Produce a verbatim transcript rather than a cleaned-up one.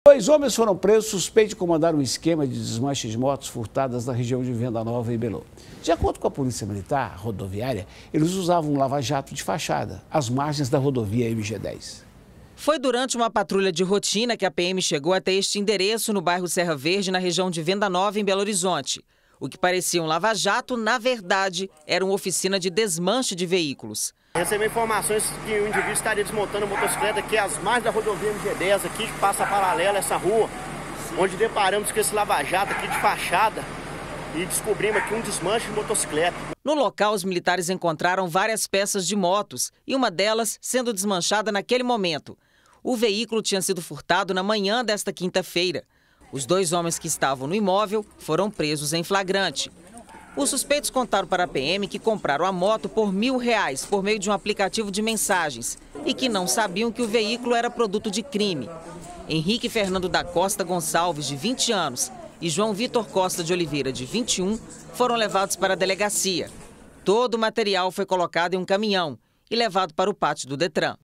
Dois homens foram presos suspeitos de comandar um esquema de desmanche de motos furtadas na região de Venda Nova e Belo. De acordo com a Polícia Militar Rodoviária, eles usavam um lava-jato de fachada, às margens da rodovia M G dez. Foi durante uma patrulha de rotina que a P M chegou até este endereço no bairro Serra Verde, na região de Venda Nova, em Belo Horizonte. O que parecia um lava-jato, na verdade, era uma oficina de desmanche de veículos. Recebi informações que o indivíduo estaria desmontando a motocicleta aqui às margens da rodovia M G dez, aqui que passa paralela essa rua, onde deparamos com esse lava-jato aqui de fachada e descobrimos aqui um desmanche de motocicleta. No local, os militares encontraram várias peças de motos e uma delas sendo desmanchada naquele momento. O veículo tinha sido furtado na manhã desta quinta-feira. Os dois homens que estavam no imóvel foram presos em flagrante. Os suspeitos contaram para a P M que compraram a moto por mil reais por meio de um aplicativo de mensagens e que não sabiam que o veículo era produto de crime. Henrique Fernando da Costa Gonçalves, de vinte anos, e João Vitor Costa de Oliveira, de vinte e um, foram levados para a delegacia. Todo o material foi colocado em um caminhão e levado para o pátio do Detran.